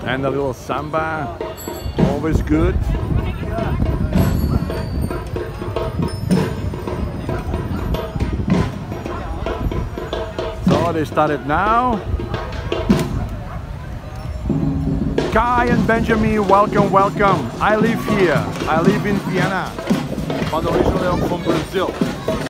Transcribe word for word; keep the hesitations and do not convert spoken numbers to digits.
And a little samba, always good. So they started now. Kai and Benjamin, welcome, welcome. I live here. I live in Vienna. But originally I'm from Brazil.